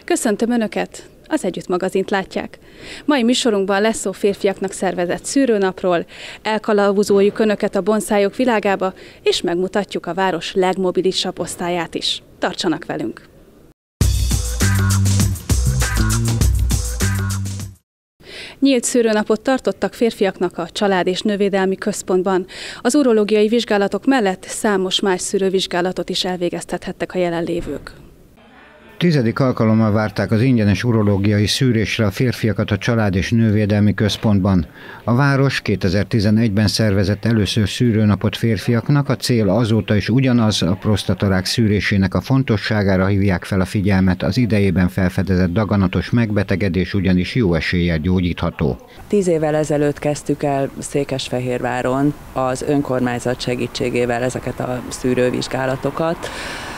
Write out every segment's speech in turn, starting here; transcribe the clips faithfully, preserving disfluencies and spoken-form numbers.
Köszöntöm Önöket! Az Együtt magazint látják. Mai műsorunkban lesz szó férfiaknak szervezett szűrőnapról, elkalauzoljuk Önöket a bonszályok világába, és megmutatjuk a város legmobilisabb osztályát is. Tartsanak velünk! Nyílt szűrőnapot tartottak férfiaknak a Család- és Nővédelmi Központban. Az urológiai vizsgálatok mellett számos más szűrővizsgálatot is elvégeztethettek a jelenlévők. Tizedik alkalommal várták az ingyenes urológiai szűrésre a férfiakat a Család- és Nővédelmi Központban. A város kétezer-tizenegyben szervezett először szűrőnapot férfiaknak, a cél azóta is ugyanaz, a prostatarák szűrésének a fontosságára hívják fel a figyelmet, az idejében felfedezett daganatos megbetegedés ugyanis jó eséllyel gyógyítható. Tíz évvel ezelőtt kezdtük el Székesfehérváron az önkormányzat segítségével ezeket a szűrővizsgálatokat.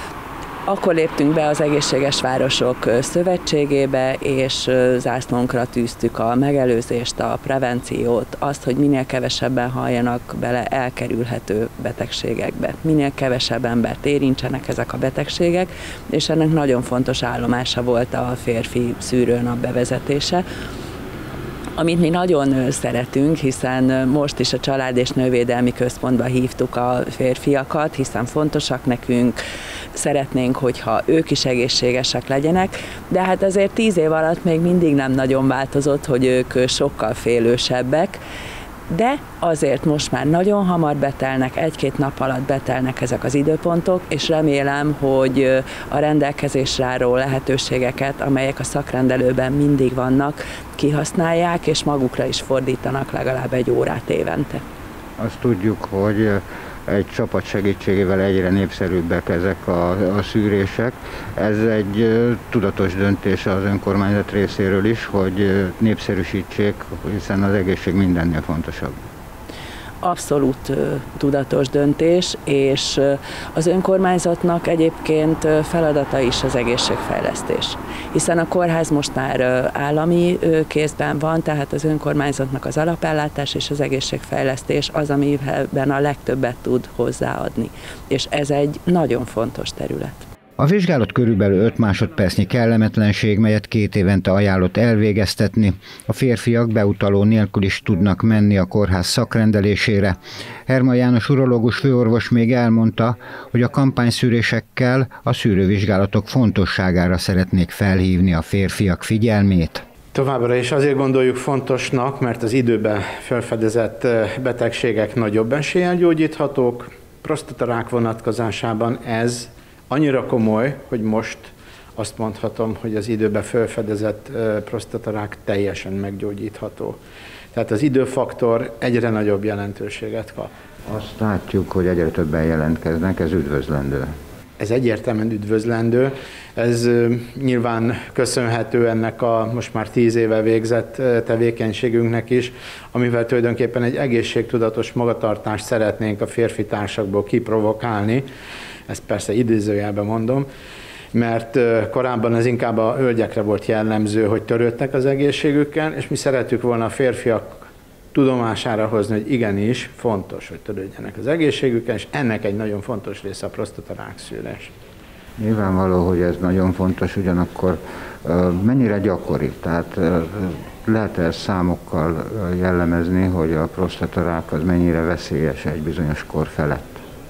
Akkor léptünk be az Egészséges Városok Szövetségébe, és zászlónkra tűztük a megelőzést, a prevenciót, azt, hogy minél kevesebben halljanak bele elkerülhető betegségekbe, minél kevesebb embert érintsenek ezek a betegségek, és ennek nagyon fontos állomása volt a férfi szűrőnap bevezetése, amit mi nagyon szeretünk, hiszen most is a Család- és Nővédelmi Központba hívtuk a férfiakat, hiszen fontosak nekünk, szeretnénk, hogyha ők is egészségesek legyenek, de hát azért tíz év alatt még mindig nem nagyon változott, hogy ők sokkal félősebbek, de azért most már nagyon hamar betelnek, egy-két nap alatt betelnek ezek az időpontok, és remélem, hogy a rendelkezésre álló lehetőségeket, amelyek a szakrendelőben mindig vannak, kihasználják, és magukra is fordítanak legalább egy órát évente. Azt tudjuk, hogy egy csapat segítségével egyre népszerűbbek ezek a, a szűrések. Ez egy tudatos döntés az önkormányzat részéről is, hogy népszerűsítsék, hiszen az egészség mindennél fontosabb. Abszolút tudatos döntés, és az önkormányzatnak egyébként feladata is az egészségfejlesztés. Hiszen a kórház most már állami kézben van, tehát az önkormányzatnak az alapellátás és az egészségfejlesztés az, amiben a legtöbbet tud hozzáadni. És ez egy nagyon fontos terület. A vizsgálat körülbelül öt másodpercnyi kellemetlenség, melyet két évente ajánlott elvégeztetni. A férfiak beutaló nélkül is tudnak menni a kórház szakrendelésére. Herman János urológus főorvos még elmondta, hogy a kampányszűrésekkel a szűrővizsgálatok fontosságára szeretnék felhívni a férfiak figyelmét. Továbbra is azért gondoljuk fontosnak, mert az időben felfedezett betegségek nagyobb eséllyel gyógyíthatók. Prostatarák vonatkozásában ez annyira komoly, hogy most azt mondhatom, hogy az időben felfedezett prostatarák teljesen meggyógyítható. Tehát az időfaktor egyre nagyobb jelentőséget kap. Azt látjuk, hogy egyre többen jelentkeznek, ez üdvözlendő. Ez egyértelműen üdvözlendő. Ez nyilván köszönhető ennek a most már tíz éve végzett tevékenységünknek is, amivel tulajdonképpen egy egészségtudatos magatartást szeretnénk a férfi társakból kiprovokálni. Ezt persze idézőjelben mondom, mert korábban ez inkább a hölgyekre volt jellemző, hogy törődtek az egészségükkel, és mi szeretjük volna a férfiak tudomására hozni, hogy igenis fontos, hogy törődjenek az egészségükkel, és ennek egy nagyon fontos része a prostatarák szűrés. Nyilvánvaló, hogy ez nagyon fontos, ugyanakkor mennyire gyakori? Tehát lehet -e számokkal jellemezni, hogy a prostatarák az mennyire veszélyes egy bizonyos kor felett?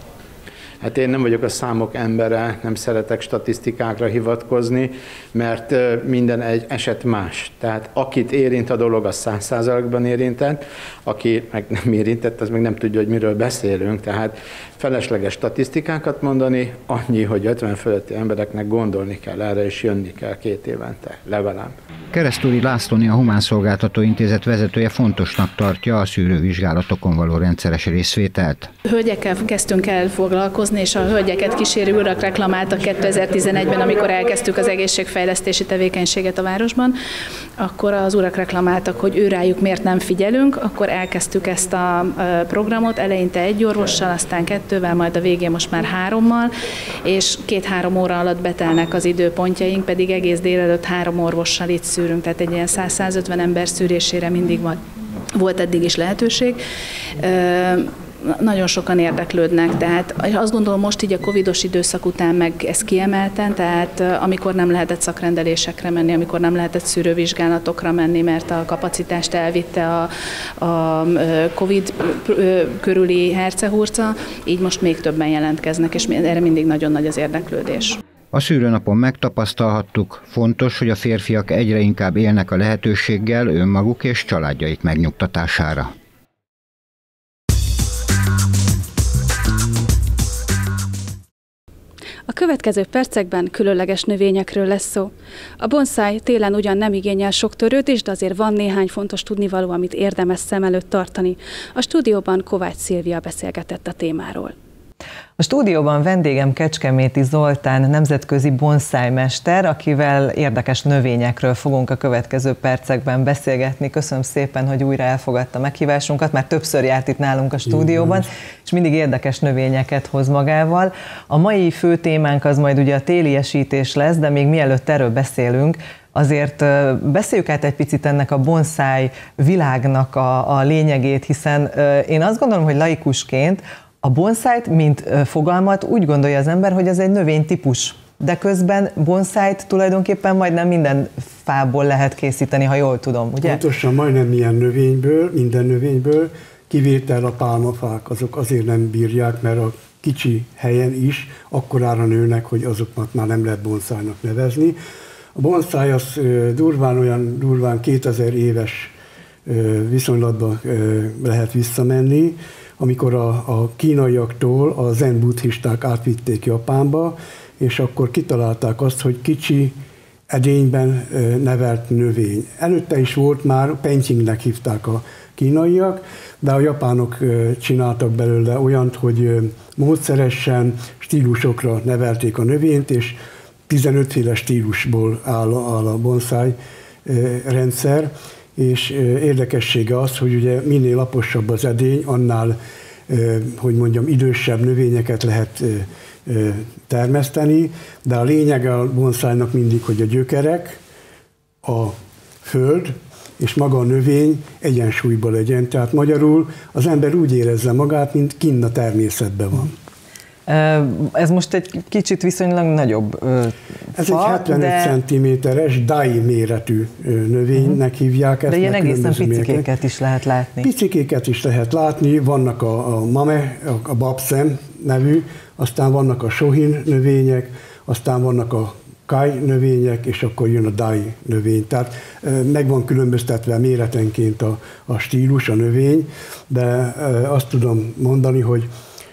Hát én nem vagyok a számok embere, nem szeretek statisztikákra hivatkozni, mert minden egy eset más. Tehát akit érint a dolog, az száz százalékban érintett, aki meg nem érintett, az meg nem tudja, hogy miről beszélünk. Tehát felesleges statisztikákat mondani, annyi, hogy ötven fölötti embereknek gondolni kell erre, és jönni kell két évente, legalább. Keresztúri Lászlóné, a Humán Szolgáltató Intézet vezetője fontosnak tartja a szűrővizsgálatokon való rendszeres részvételt. Hölgyekkel kezdtünk el foglalkozni, és a hölgyeket kísérő urak reklamáltak kétezer-tizenegyben, amikor elkezdtük az egészségfejlesztési tevékenységet a városban, akkor az urak reklamáltak, hogy őrájuk miért nem figyelünk, akkor elkezdtük ezt a programot, eleinte egy orvossal, aztán kettővel, majd a végén most már hárommal, és két-három óra alatt betelnek az időpontjaink, pedig egész délelőtt három orvossal itt szűrünk, tehát egy ilyen száz-százötven ember szűrésére mindig van, volt eddig is lehetőség. nagyon sokan érdeklődnek, tehát azt gondolom most így a covidos időszak után meg ez kiemelten, tehát amikor nem lehetett szakrendelésekre menni, amikor nem lehetett szűrővizsgálatokra menni, mert a kapacitást elvitte a, a Covid körüli hercehurca, így most még többen jelentkeznek, és erre mindig nagyon nagy az érdeklődés. A szűrőnapon megtapasztalhattuk, fontos, hogy a férfiak egyre inkább élnek a lehetőséggel önmaguk és családjaik megnyugtatására. A következő percekben különleges növényekről lesz szó. A bonszáj télen ugyan nem igényel sok törődést, de azért van néhány fontos tudnivaló, amit érdemes szem előtt tartani. A stúdióban Kovács Szilvia beszélgetett a témáról. A stúdióban vendégem Kecskeméti Zoltán, nemzetközi bonszájmester, akivel érdekes növényekről fogunk a következő percekben beszélgetni. Köszönöm szépen, hogy újra elfogadta meghívásunkat, már többször járt itt nálunk a stúdióban, és mindig érdekes növényeket hoz magával. A mai fő témánk az majd ugye a téliesítés lesz, de még mielőtt erről beszélünk, azért beszéljük át egy picit ennek a bonszáj világnak a, a lényegét, hiszen én azt gondolom, hogy laikusként a bonszájt, mint fogalmat úgy gondolja az ember, hogy ez egy növénytípus, de közben bonszájt tulajdonképpen majdnem minden fából lehet készíteni, ha jól tudom, ugye? Pontosan majdnem milyen növényből, minden növényből, kivétel a pálmafák, azok azért nem bírják, mert a kicsi helyen is akkorára nőnek, hogy azokat már nem lehet bonszájnak nevezni. A bonszáj az durván olyan durván kétezer éves viszonylatban lehet visszamenni, amikor a, a kínaiaktól a zen buddhisták átvitték Japánba, és akkor kitalálták azt, hogy kicsi edényben nevelt növény. Előtte is volt már, pentyingnek hívták a kínaiak, de a japánok csináltak belőle olyant, hogy módszeresen stílusokra nevelték a növényt, és tizenötféle stílusból áll, áll a bonszáj rendszer. És érdekessége az, hogy ugye minél laposabb az edény, annál, hogy mondjam, idősebb növényeket lehet termeszteni, de a lényege a bonszájnak mindig, hogy a gyökerek, a föld és maga a növény egyensúlyban legyen. Tehát magyarul az ember úgy érezze magát, mint kinn a természetben van. Ez most egy kicsit viszonylag nagyobb Ez fa, egy hetvenöt de... centiméteres dai méretű növénynek hívják ezt. De ilyen egészen picikéket is lehet látni. Picikéket is lehet látni, vannak a, a mame, a, a babszem nevű, aztán vannak a sohin növények, aztán vannak a kai növények, és akkor jön a dai növény. Tehát meg van különböztetve méretenként a, a stílus, a növény, de azt tudom mondani, hogy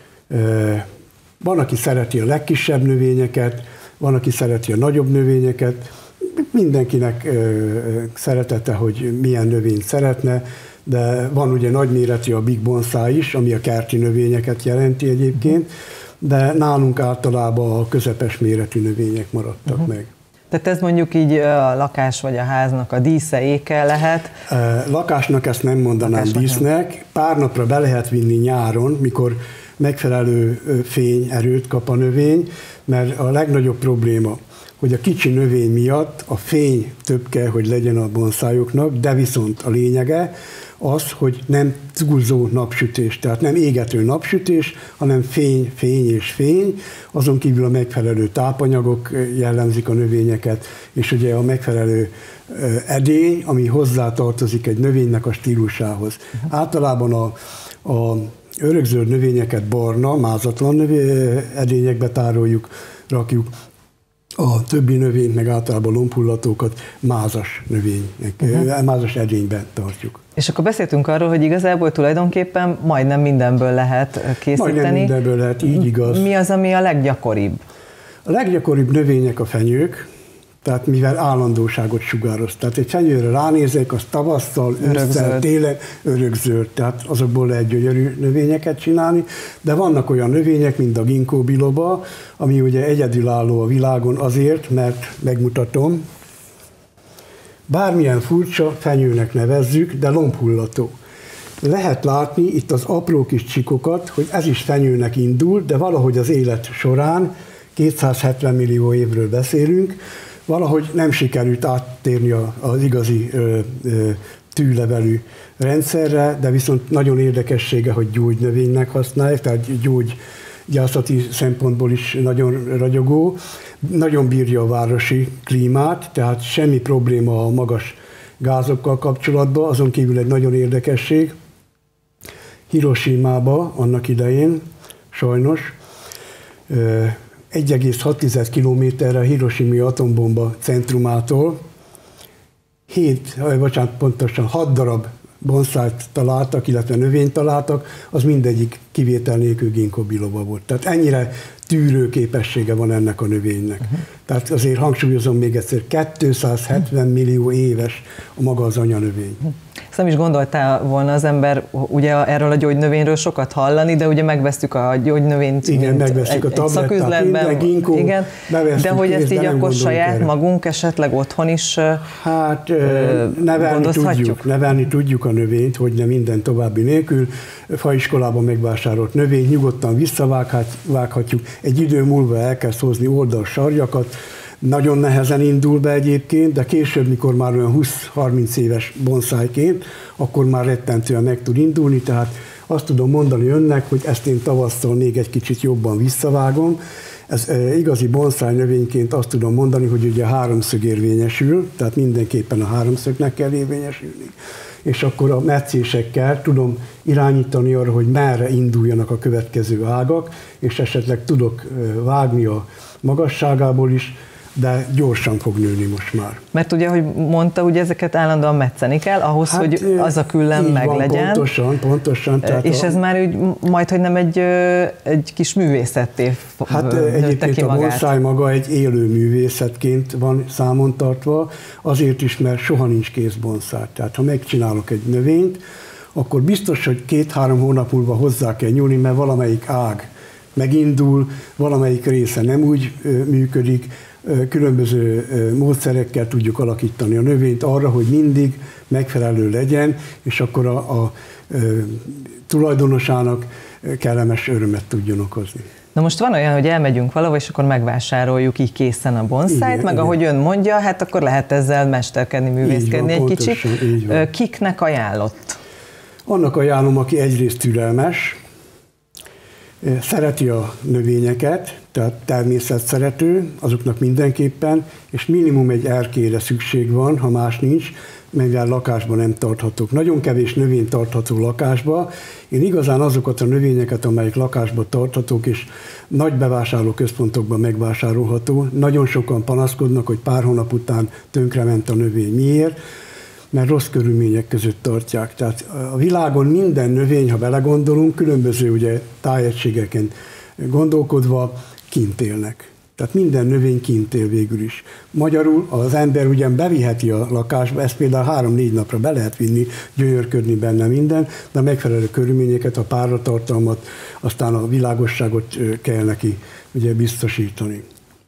van, aki szereti a legkisebb növényeket, van, aki szereti a nagyobb növényeket, mindenkinek szeretete, hogy milyen növényt szeretne, de van ugye nagyméretű a big bonsai is, ami a kerti növényeket jelenti egyébként, de nálunk általában a közepes méretű növények maradtak uh-huh. meg. Tehát ez mondjuk így a lakás vagy a háznak a dísze, éke lehet? Lakásnak ezt nem mondanám Lakásnak dísznek, nem. Pár napra be lehet vinni nyáron, mikor megfelelő fényerőt kap a növény, mert a legnagyobb probléma, hogy a kicsi növény miatt a fény több kell, hogy legyen a bonszájoknak, de viszont a lényege az, hogy nem túlzó napsütés, tehát nem égető napsütés, hanem fény, fény és fény, azon kívül a megfelelő tápanyagok jellemzik a növényeket, és ugye a megfelelő edény, ami hozzátartozik egy növénynek a stílusához. Uh-huh. Általában a, a örökzöld növényeket barna, mázatlan növény, edényekbe tároljuk, rakjuk, a többi növényt, meg általában lombhullatókat mázas növények, uh-huh. mázas edényben tartjuk. És akkor beszéltünk arról, hogy igazából tulajdonképpen majdnem mindenből lehet készíteni. Majdnem mindenből lehet, így igaz. Mi az, ami a leggyakoribb? A leggyakoribb növények a fenyők, tehát mivel állandóságot sugároz. Tehát egy fenyőre ránézek, az tavasszal, ősszel, télen örökzöld, tehát azokból lehet gyönyörű növényeket csinálni, de vannak olyan növények, mint a ginkgo biloba, ami ugye egyedülálló a világon azért, mert megmutatom, bármilyen furcsa, fenyőnek nevezzük, de lombhullató. Lehet látni itt az apró kis csikokat, hogy ez is fenyőnek indul, de valahogy az élet során, kétszázhetven millió évről beszélünk, valahogy nem sikerült áttérni az igazi ö, ö, tűlevelű rendszerre, de viszont nagyon érdekessége, hogy gyógynövénynek használják, tehát gyógygyászati szempontból is nagyon ragyogó. Nagyon bírja a városi klímát, tehát semmi probléma a magas gázokkal kapcsolatban, azon kívül egy nagyon érdekesség. Hiroshima-ba annak idején, sajnos, egy egész hat kilométerre a Hiroshima atombomba centrumától hét, bocsánat, pontosan hat darab bonszájt találtak, illetve növényt találtak, az mindegyik kivétel nélkül ginkgo biloba volt. Tehát ennyire tűrő képessége van ennek a növénynek. Uh-huh. Tehát azért hangsúlyozom még egyszer, kétszázhetven millió éves a maga az anyanövény. Uh-huh. Ezt nem is gondoltál volna az ember ugye erről a gyógynövényről sokat hallani, de ugye megvesztük a gyógynövényt, igen, megvesztük a tablettát, minden ginkgo, igen, de hogy ezt így akkor saját erre. magunk esetleg otthon is hát nevelni tudjuk, nevelni tudjuk a növényt, hogy ne minden további nélkül. Faiskolában megvásárolt növényt nyugodtan visszavághatjuk, egy idő múlva el kell hozni oldalsarjakat, nagyon nehezen indul be egyébként, de később, mikor már olyan húsz-harminc éves bonszájként, akkor már rettentően meg tud indulni, tehát azt tudom mondani önnek, hogy ezt én tavasszal még egy kicsit jobban visszavágom. Ez igazi bonszáj növényként azt tudom mondani, hogy ugye a háromszög érvényesül, tehát mindenképpen a háromszögnek kell érvényesülni. És akkor a metszésekkel tudom irányítani arra, hogy merre induljanak a következő ágak, és esetleg tudok vágni a magasságából is, de gyorsan fog nőni most már. Mert ugye, hogy mondta, hogy ezeket állandóan metszeni kell, ahhoz, hát, hogy az a küllem meglegyen. Pontosan, pontosan. Tehát és a... ez már úgy, majd, hogy nem egy, egy kis művészetté hát egyébként ki a bonszáj maga egy élő művészetként van számon tartva, azért is, mert soha nincs kész bonszáj. Tehát ha megcsinálok egy növényt, akkor biztos, hogy két-három hónap múlva hozzá kell nyúlni, mert valamelyik ág megindul, valamelyik része nem úgy működik, különböző módszerekkel tudjuk alakítani a növényt arra, hogy mindig megfelelő legyen, és akkor a, a, a tulajdonosának kellemes örömet tudjon okozni. Na most van olyan, hogy elmegyünk valahol, és akkor megvásároljuk így készen a bonszájt, meg igen. ahogy ön mondja, hát akkor lehet ezzel mesterkedni, művészkedni egy kicsit. Kiknek ajánlott? Annak ajánlom, aki egyrészt türelmes, szereti a növényeket, tehát természetszerető, azoknak mindenképpen, és minimum egy erkélyre szükség van, ha más nincs, mivel lakásban nem tarthatók. Nagyon kevés növény tartható lakásba. Én igazán azokat a növényeket, amelyek lakásban tarthatók, és nagy bevásárlóközpontokban megvásárolható, nagyon sokan panaszkodnak, hogy pár hónap után tönkrement a növény. Miért? Mert rossz körülmények között tartják. Tehát a világon minden növény, ha belegondolunk, különböző ugye, tájegységeken gondolkodva kint élnek. Tehát minden növény kint él végül is. Magyarul az ember ugyan beviheti a lakásba, ezt például három-négy napra be lehet vinni, gyönyörködni benne minden, de a megfelelő körülményeket, a páratartalmat, aztán a világosságot kell neki ugye, biztosítani.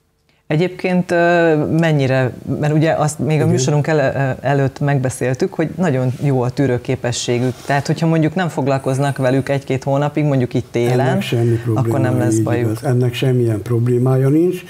Egyébként mennyire, mert ugye azt még a műsorunk el, előtt megbeszéltük, hogy nagyon jó a tűrőképességük. Tehát, hogyha mondjuk nem foglalkoznak velük egy-két hónapig, mondjuk itt télen, akkor nem lesz bajuk. Igaz. Ennek semmilyen problémája nincs.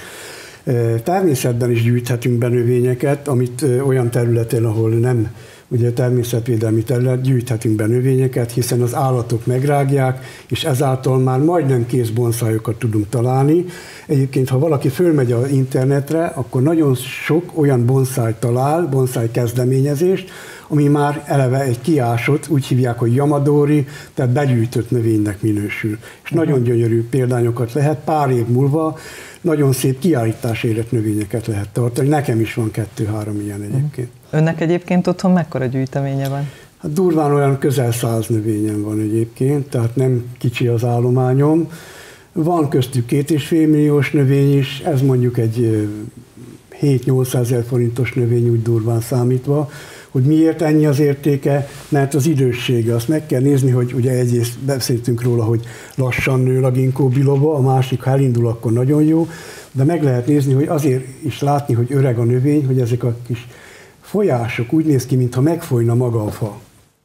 Természetben is gyűjthetünk be növényeket, amit olyan területen, ahol nem ugye természetvédelmi terület, gyűjthetünk be növényeket, hiszen az állatok megrágják, és ezáltal már majdnem kész bonszájokat tudunk találni. Egyébként, ha valaki fölmegy az internetre, akkor nagyon sok olyan bonszáj talál, bonszáj kezdeményezést, ami már eleve egy kiásott, úgy hívják, hogy yamadori, tehát begyűjtött növénynek minősül. És uh-huh. nagyon gyönyörű példányokat lehet, pár év múlva nagyon szép kiállításérett növényeket lehet tartani. Nekem is van kettő-három ilyen egyébként. Önnek egyébként otthon mekkora gyűjteménye van? Hát durván olyan közel száz növényem van egyébként, tehát nem kicsi az állományom. Van köztük két és fél milliós növény is, ez mondjuk egy hét-nyolcszázezer forintos növény úgy durván számítva. Hogy miért ennyi az értéke? Mert az időssége. Azt meg kell nézni, hogy ugye egyrészt beszéltünk róla, hogy lassan nő a ginkgo biloba, a másik, ha elindul, akkor nagyon jó, de meg lehet nézni, hogy azért is látni, hogy öreg a növény, hogy ezek a kis folyások úgy néz ki, mintha megfolyna maga a fa.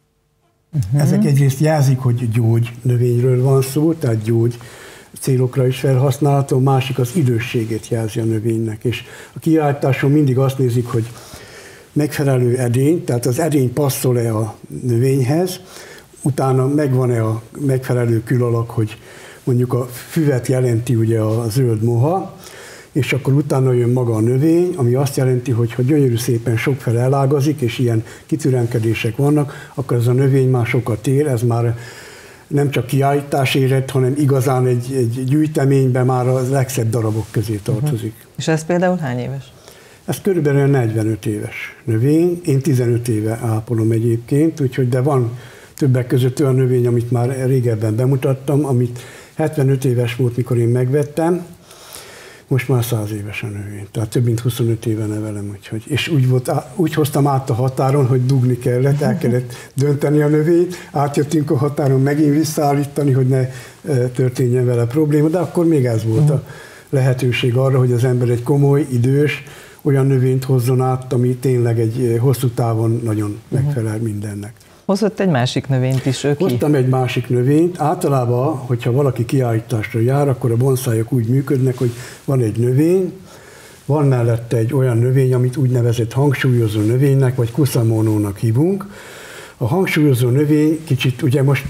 Uh-huh. Ezek egyrészt jelzik, hogy gyógy növényről van szó, tehát gyógy célokra is felhasználható, másik az idősségét jelzi a növénynek. És a kiállításon mindig azt nézik, hogy megfelelő edény, tehát az edény passzol-e a növényhez, utána megvan-e a megfelelő külalak, hogy mondjuk a füvet jelenti ugye a zöld moha, és akkor utána jön maga a növény, ami azt jelenti, hogy ha gyönyörű szépen sokfele elágazik, és ilyen kitüremkedések vannak, akkor ez a növény már sokat ér, ez már nem csak kiállítás érett, hanem igazán egy, egy gyűjteményben már a legszebb darabok közé tartozik. Uh-huh. És ez például hány éves? Ez körülbelül negyvenöt éves növény, én tizenöt éve ápolom egyébként, úgyhogy de van többek között olyan növény, amit már régebben bemutattam, amit hetvenöt éves volt, mikor én megvettem, most már száz éves a növény, tehát több mint huszonöt éve nevelem, úgyhogy, és úgy, volt, úgy hoztam át a határon, hogy dugni kellett, el kellett dönteni a növényt, átjöttünk a határon megint visszaállítani, hogy ne történjen vele probléma, de akkor még ez volt a lehetőség arra, hogy az ember egy komoly, idős, olyan növényt hozzon át, ami tényleg egy hosszú távon nagyon megfelel mindennek. Hozott egy másik növényt is ő ki? Hoztam egy másik növényt. Általában, hogyha valaki kiállításra jár, akkor a bonszájok úgy működnek, hogy van egy növény, van mellette egy olyan növény, amit úgynevezett hangsúlyozó növénynek, vagy kusamonónak hívunk. A hangsúlyozó növény kicsit, ugye most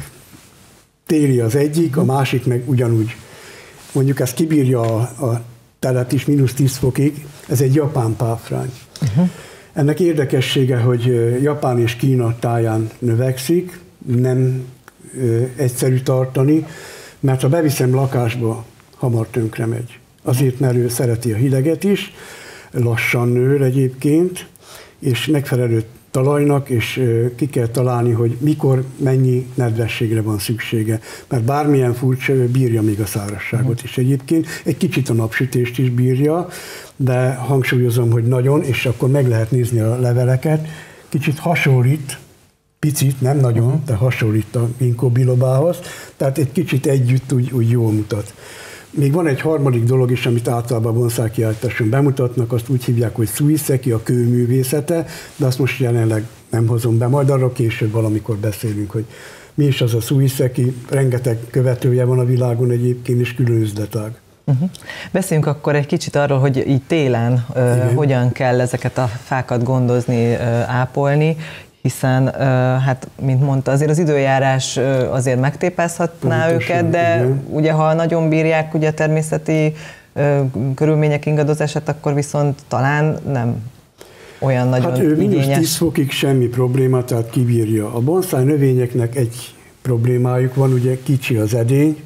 téli az egyik, a másik meg ugyanúgy. Mondjuk ez kibírja a, a telet is, mínusz tíz fokig, ez egy japán páfrány. Uh-huh. Ennek érdekessége, hogy Japán és Kína táján növekszik, nem ö, egyszerű tartani, mert ha beviszem lakásba, hamar tönkre megy. Azért, mert ő szereti a hideget is, lassan nő egyébként, és megfelelő talajnak, és ö, ki kell találni, hogy mikor, mennyi nedvességre van szüksége. Mert bármilyen furcsa, ő bírja még a szárazságot is egyébként. Egy kicsit a napsütést is bírja, de hangsúlyozom, hogy nagyon, és akkor meg lehet nézni a leveleket. Kicsit hasonlít, picit, nem nagyon, de hasonlít a ginkgo bilobához, tehát egy kicsit együtt úgy, úgy jól mutat. Még van egy harmadik dolog is, amit általában a bonszáj kiállításon bemutatnak, azt úgy hívják, hogy suiseki, a kőművészete, de azt most jelenleg nem hozom be, majd arra később valamikor beszélünk, hogy mi is az a suiseki, rengeteg követője van a világon egyébként, és külön üzletág. Uh-huh. Beszéljünk akkor egy kicsit arról, hogy így télen uh, hogyan kell ezeket a fákat gondozni, uh, ápolni, hiszen, uh, hát, mint mondta, azért az időjárás uh, azért megtépázhatná Pontosan, őket, de igen. Ugye, ha nagyon bírják ugye, a természeti uh, körülmények ingadozását, akkor viszont talán nem olyan nagyon hát, ő igényes. mínusz tíz fokig semmi probléma, tehát kibírja. A bonszáj növényeknek egy problémájuk van, ugye kicsi az edény,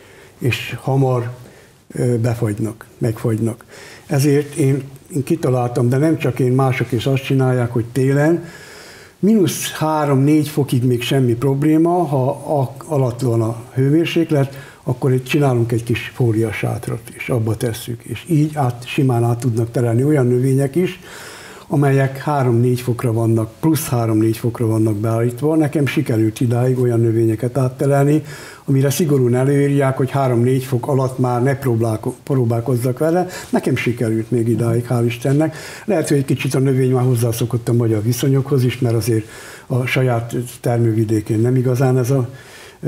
és hamar befagynak, megfagynak. Ezért én, én kitaláltam, de nem csak én, mások is azt csinálják, hogy télen mínusz három-négy fokig még semmi probléma, ha alatt van a hőmérséklet, akkor itt csinálunk egy kis fóliasátrat, és abba tesszük. És így át, simán át tudnak terelni olyan növények is, amelyek három-négy fokra vannak, plusz három-négy fokra vannak beállítva. Nekem sikerült idáig olyan növényeket átterelni, amire szigorúan előírják, hogy három-négy fok alatt már ne próbálkozzak vele. Nekem sikerült még idáig, hál' Istennek. Lehet, hogy egy kicsit a növény már hozzászokott a magyar viszonyokhoz is, mert azért a saját termővidékén nem igazán ez a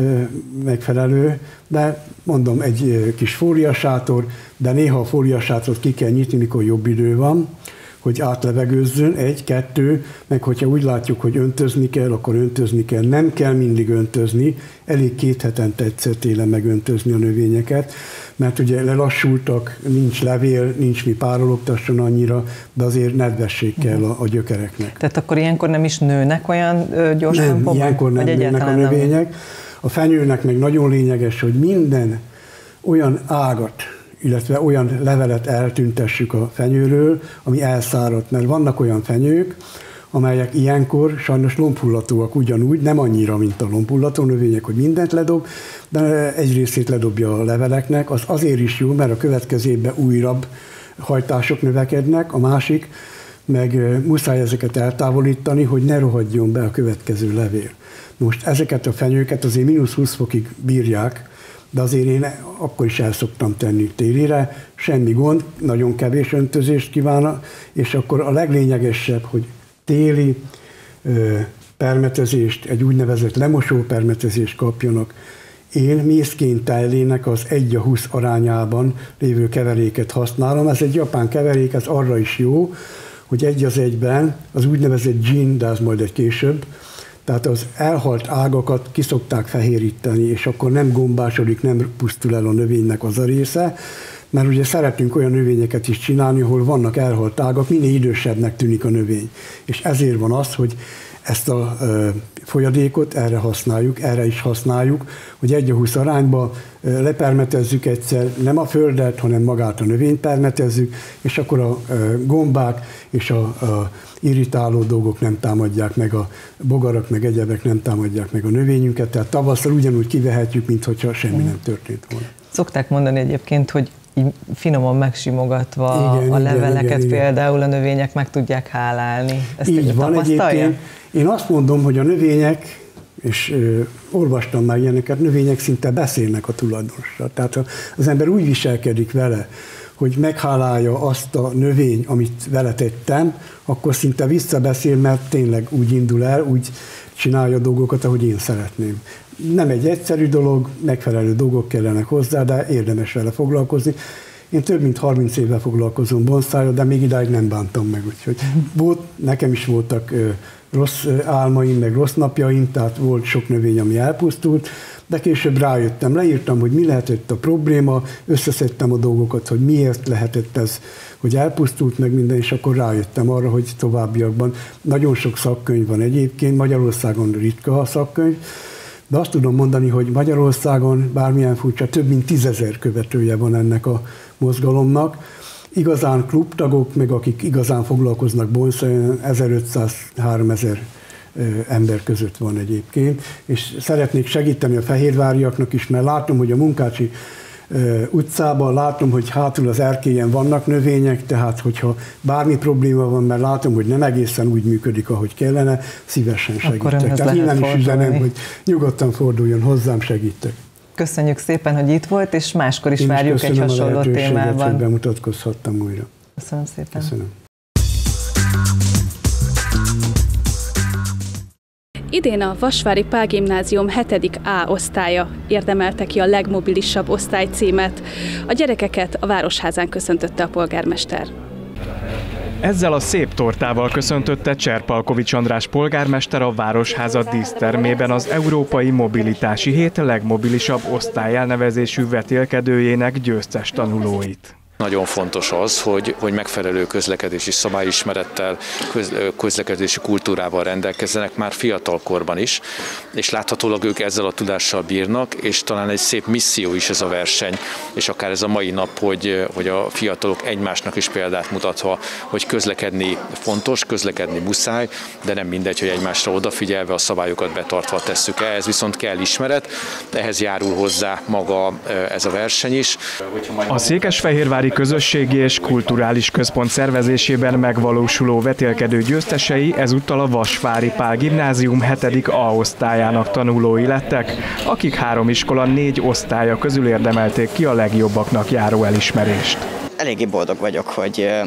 megfelelő, de mondom, egy kis fóliasátor, de néha a fóliasátort ki kell nyitni, mikor jobb idő van, hogy átlevegőzzön, egy, kettő, meg hogyha úgy látjuk, hogy öntözni kell, akkor öntözni kell. Nem kell mindig öntözni, elég két hetente egyszer télen megöntözni a növényeket, mert ugye lelassultak, nincs levél, nincs mi párologtasson annyira, de azért nedvesség kell a, a gyökereknek. Tehát akkor ilyenkor nem is nőnek olyan ö, gyors Nem, tempóban? ilyenkor nem nőnek a növények. Nem. A fenyőnek meg nagyon lényeges, hogy minden olyan ágat, illetve olyan levelet eltüntessük a fenyőről, ami elszáradt, mert vannak olyan fenyők, amelyek ilyenkor sajnos lombhullatóak ugyanúgy, nem annyira, mint a lombhullató növények, hogy mindent ledob, de egy részét ledobja a leveleknek, az azért is jó, mert a következő évben újabb hajtások növekednek, a másik, meg muszáj ezeket eltávolítani, hogy ne rohadjon be a következő levél. Most ezeket a fenyőket azért mínusz húsz fokig bírják, de azért én akkor is el szoktam tenni télire, semmi gond, nagyon kevés öntözést kívánna, és akkor a leglényegesebb, hogy téli ö, permetezést, egy úgynevezett lemosó permetezést kapjanak. Én mészkén tejlének az egy a húsz arányában lévő keveréket használom. Ez egy japán keverék, ez arra is jó, hogy egy az egyben az úgynevezett gene, de az majd egy később, tehát az elhalt ágakat ki szokták fehéríteni, és akkor nem gombásodik, nem pusztul el a növénynek az a része, mert ugye szeretünk olyan növényeket is csinálni, ahol vannak elhalt ágak, minél idősebbnek tűnik a növény. És ezért van az, hogy ezt a ö, folyadékot erre használjuk, erre is használjuk, hogy egy a húsz arányba ö, lepermetezzük egyszer, nem a földet, hanem magát a növényt permetezzük, és akkor a ö, gombák és a, a irritáló dolgok nem támadják meg, a bogarak meg egyebek nem támadják meg a növényünket, tehát tavasszal ugyanúgy kivehetjük, mintha semmi nem történt volna. Szokták mondani egyébként, hogy így finoman megsimogatva igen, a leveleket igen, például igen. a növények meg tudják hálálni. Ezt így van egyébként. Én azt mondom, hogy a növények, és ö, olvastam már ilyeneket, növények szinte beszélnek a tulajdonossal. Tehát az ember úgy viselkedik vele, hogy meghálálja azt a növény, amit vele tettem, akkor szinte visszabeszél, mert tényleg úgy indul el, úgy csinálja a dolgokat, ahogy én szeretném. Nem egy egyszerű dolog, megfelelő dolgok kellenek hozzá, de érdemes vele foglalkozni. Én több mint harminc éve foglalkozom bonszájjal, de még idáig nem bántam meg. Úgyhogy volt, nekem is voltak ö, rossz álmaim, meg rossz napjaim, tehát volt sok növény, ami elpusztult, de később rájöttem, leírtam, hogy mi lehetett a probléma, összeszedtem a dolgokat, hogy miért lehetett ez, hogy elpusztult meg minden, és akkor rájöttem arra, hogy továbbiakban nagyon sok szakkönyv van egyébként, Magyarországon ritka a szakkönyv, de azt tudom mondani, hogy Magyarországon bármilyen furcsa, több mint tízezer követője van ennek a mozgalomnak. Igazán klubtagok, meg akik igazán foglalkoznak bonszájjal, ezerötszáz-háromezer ember között van egyébként, és szeretnék segíteni a fehérváriaknak is, mert látom, hogy a Munkácsi utcában, látom, hogy hátul az erkélyen vannak növények, tehát hogyha bármi probléma van, mert látom, hogy nem egészen úgy működik, ahogy kellene, szívesen segítek. Tehát innen is üzenem, hogy nyugodtan forduljon hozzám, segítek. Köszönjük szépen, hogy itt volt, és máskor is Én várjuk is egy hasonló témában. Hogy bemutatkozhattam újra. Köszönöm szépen. Köszönöm. Idén a Vasvári Pál Gimnázium hetedik A osztálya érdemelte ki a legmobilisabb osztály címet. A gyerekeket a Városházán köszöntötte a polgármester. Ezzel a szép tortával köszöntötte Cserpalkovics András polgármester a Városháza dísztermében az Európai Mobilitási Hét legmobilisabb osztály elnevezésű vetélkedőjének győztes tanulóit. Nagyon fontos az, hogy, hogy megfelelő közlekedési szabályismerettel, köz, közlekedési kultúrával rendelkezzenek már fiatalkorban is, és láthatólag ők ezzel a tudással bírnak, és talán egy szép misszió is ez a verseny, és akár ez a mai nap, hogy, hogy a fiatalok egymásnak is példát mutatva, hogy közlekedni fontos, közlekedni muszáj, de nem mindegy, hogy egymásra odafigyelve, a szabályokat betartva tesszük el, ez viszont kell ismeret, ehhez járul hozzá maga ez a verseny is. A Székesfehérvári Közösségi és Kulturális Központ szervezésében megvalósuló vetélkedő győztesei ezúttal a Vasvári Pál Gimnázium hetedik A osztályának tanulói lettek, akik három iskola négy osztálya közül érdemelték ki a legjobbaknak járó elismerést. Eléggé boldog vagyok, hogy ö,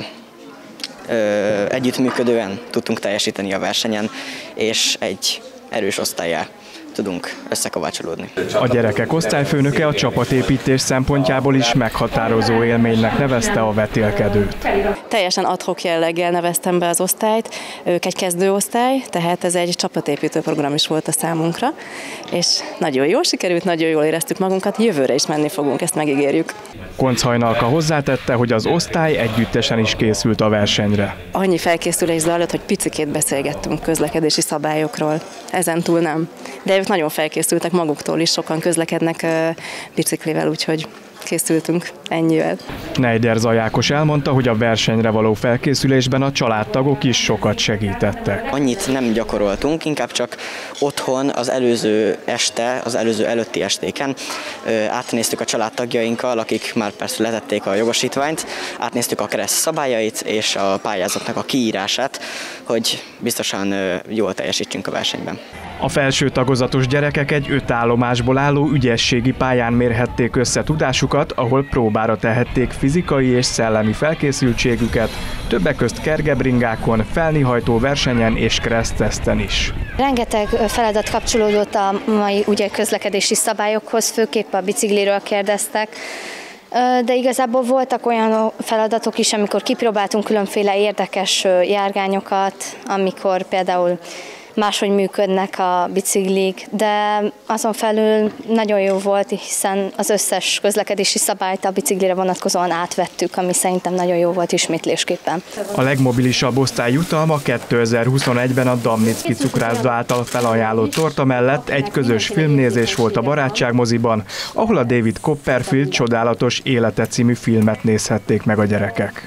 ö, együttműködően tudtunk teljesíteni a versenyen, és egy erős osztállyá tudunk összekovácsolódni. A gyerekek osztályfőnöke a csapatépítés szempontjából is meghatározó élménynek nevezte a vetélkedőt. Teljesen ad hoc jelleggel neveztem be az osztályt, ők egy kezdőosztály, tehát ez egy csapatépítő program is volt a számunkra, és nagyon jól sikerült, nagyon jól éreztük magunkat, jövőre is menni fogunk, ezt megígérjük. Koncz Hajnalka hozzátette, hogy az osztály együttesen is készült a versenyre. Annyi felkészülés zajlott, hogy picikét beszélgettünk közlekedési szabályokról, ezen túl nem. De ők nagyon felkészültek maguktól is, sokan közlekednek biciklivel, úgyhogy készültünk ennyivel. Nejder Zajákos elmondta, hogy a versenyre való felkészülésben a családtagok is sokat segítettek. Annyit nem gyakoroltunk, inkább csak otthon az előző este, az előző előtti estéken átnéztük a családtagjainkkal, akik már persze letették a jogosítványt, átnéztük a kereszt szabályait és a pályázatnak a kiírását, hogy biztosan jól teljesítsünk a versenyben. A felső tagozatos gyerekek egy öt állomásból álló ügyességi pályán mérhették össze tudásukat, ahol próbára tehették fizikai és szellemi felkészültségüket, többek közt kergebringákon, felnihajtó versenyen és kereszteszten is. Rengeteg feladat kapcsolódott a mai ugye, közlekedési szabályokhoz, főképp a bicikliről kérdeztek. De igazából voltak olyan feladatok is, amikor kipróbáltunk különféle érdekes járgányokat, amikor például máshogy működnek a biciklik, de azon felül nagyon jó volt, hiszen az összes közlekedési szabályt a biciklire vonatkozóan átvettük, ami szerintem nagyon jó volt ismétlésképpen. A legmobilisabb osztály jutalma kétezer-huszonegyben a Damnicki cukrászda által felajánlott torta mellett egy közös filmnézés volt a Barátságmoziban, ahol a David Copperfield Csodálatos élete című filmet nézhették meg a gyerekek.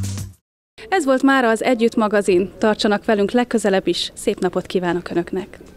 Ez volt mára az Együtt magazin. Tartsanak velünk legközelebb is. Szép napot kívánok Önöknek!